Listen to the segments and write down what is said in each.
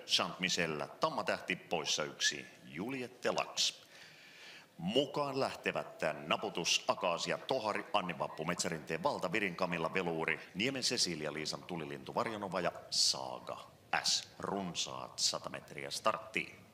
Saint-Michel, Tammatähti poissa 1, Juliette Laks. Mukaan lähtevät Naputus, Akasia, Tohari, Anni Vappu, Metsärinteen Valta, Virin Kamilla, Veluuri, Niemen Cecilia, Liisan Tulilintu, Varjonova ja Saaga S. Runsaat 100 metriä starttiin.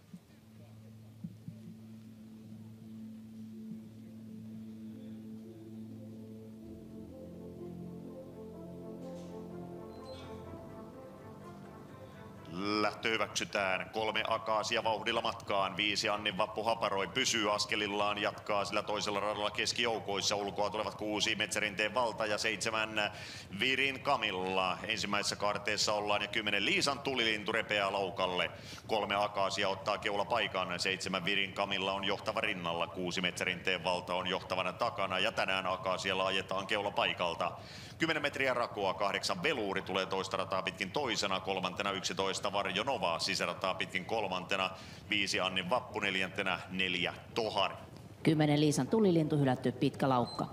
Lähtö hyväksytään. 3 Akasia vauhdilla matkaan. 5 Annin Vappu haparoi, pysyy askelillaan, jatkaa sillä toisella radalla keskijoukoissa. Ulkoa tulevat 6 Metsärinteen Valta ja 7 Virin Kamilla. Ensimmäisessä kaarteessa ollaan ja 10 Liisan Tulilintu repeää laukalle. 3 Akasia ottaa keula paikan. 7 Virin Kamilla on johtava rinnalla. 6 Metsärinteen Valta on johtavana takana ja tänään Akasialla ajetaan keula paikalta. 10 metriä rakoa, 8 Veluuri tulee toista rataa pitkin toisena, kolmantena 11 Varjonova, sisärataa pitkin kolmantena, 5 Annin Vappu neljäntenä, 4 Tohari. 10 Liisan Tulilintu hylätty pitkä laukka.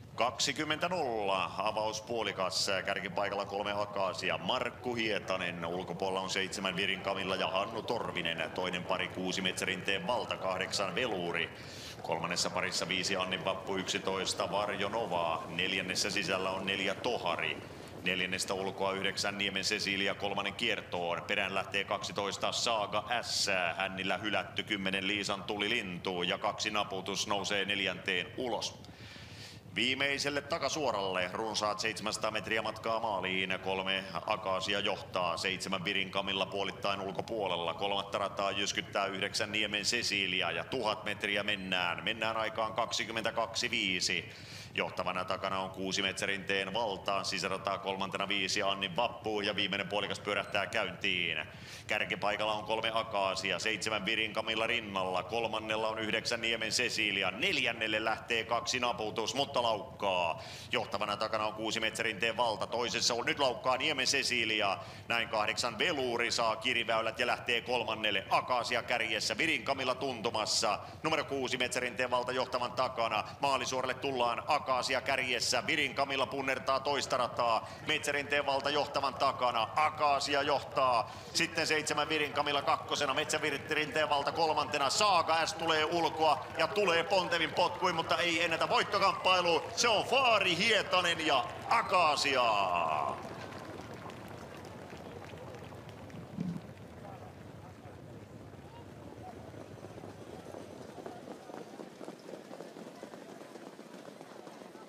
20-0, avauspuolikas, kärkipaikalla 3 Akasia, Markku Hietanen, ulkopuolella on 7 Virin Kamilla ja Hannu Torvinen, toinen pari 6 Metsärinteen Valta, 8 Veluuri. Kolmannessa parissa 5 Annin Vappu, 11 Varjonovaa, neljännessä sisällä on 4 Tohari. Neljännestä ulkoa 9 Niemen Cecilia, kolmannen kiertoon. Perään lähtee 12 Saaga S, hännillä hylätty 10 Liisan Tulilintu ja 2 Naputus nousee neljänteen ulos. Viimeiselle takasuoralle runsaat 700 metriä matkaa maaliin. 3 Akasia johtaa, 7 Virin Kamilla puolittain ulkopuolella. Kolmatta rataa jyskyttää 9 Niemen Cecilia ja 1000 metriä mennään. Mennään aikaan 22.5. Johtavana takana on 6 Metsärinteen Valta, sisärataa kolmantena 5 Annin Vappu ja viimeinen puolikas pyörähtää käyntiin. Kärkipaikalla on 3 Akasia, 7 Virin Kamilla rinnalla, kolmannella on 9 Niemen Cecilia, neljännelle lähtee 2 Naputus, mutta laukkaa. Johtavana takana on 6 Metsärinteen Valta, toisessa on nyt laukkaa Niemen Cecilia, näin 8 Veluuri saa kiriväylät ja lähtee kolmannelle. Akasia kärjessä, Virin Kamilla tuntumassa, numero 6 Metsärinteen Valta johtavan takana, maalisuoralle tullaan Akasia kärjessä, Virin Kamilla punnertaa toista rataa, Metsärinteen Valta johtavan takana, Akasia johtaa, sitten 7 Virin Kamilla kakkosena, Metsärinteen Valta kolmantena, Saaga S tulee ulkoa ja tulee pontevin potkuin, mutta ei ennätä voittokamppailuun, se on Faari, Hietanen ja Akasia.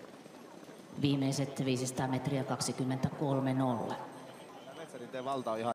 Viimeiset 500 metriä 23.0. Metsärinteen Valta on ihan